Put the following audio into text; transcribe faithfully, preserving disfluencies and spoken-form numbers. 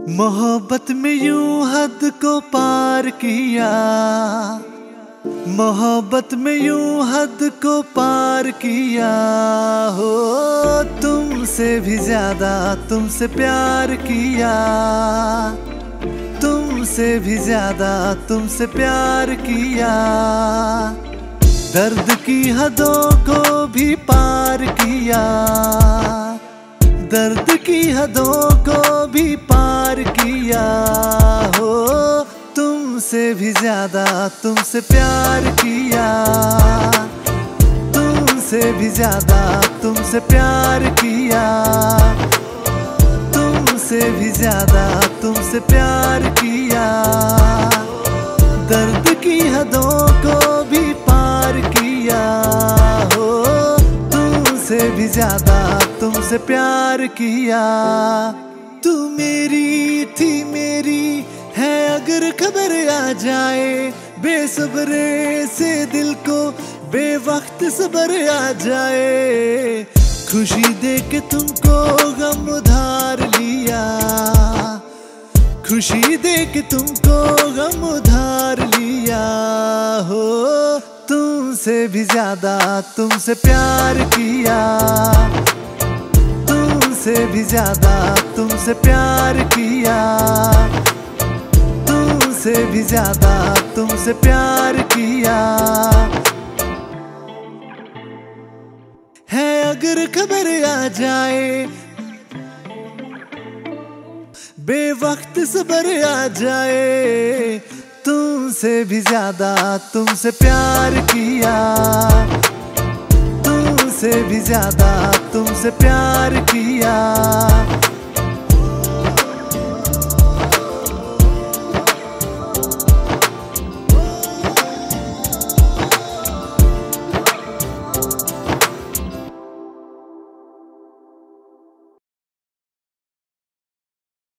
मोहब्बत में यूं हद को पार किया, मोहब्बत में यूं हद को पार किया हो। तुमसे भी ज्यादा तुमसे प्यार किया, तुमसे भी ज्यादा तुमसे प्यार किया। दर्द की हदों को भी पार किया, दर्द की हदों को भी पार किया हो। तुमसे भी ज्यादा तुमसे प्यार किया, तुमसे भी ज्यादा तुमसे प्यार किया, तुमसे भी ज्यादा तुमसे प्यार किया। दर्द की हदों को भी पार किया हो। तुमसे भी ज्यादा तुमसे प्यार किया। तू मेरी थी मेरी है अगर खबर आ जाए, बेसब्रे से दिल को बेवक्त सब्र आ जाए। खुशी दे के तुमको गम उधार लिया, खुशी दे के तुमको गम उधार लिया हो। तुमसे भी ज्यादा तुमसे प्यार किया, तुमसे भी ज्यादा तुमसे प्यार किया, तुमसे भी ज्यादा तुमसे प्यार किया। है अगर खबर आ जाए, बेवक्त सब्र आ जाए। तुमसे भी ज्यादा तुमसे प्यार किया, तुमसे भी ज्यादा तुमसे प्यार किया।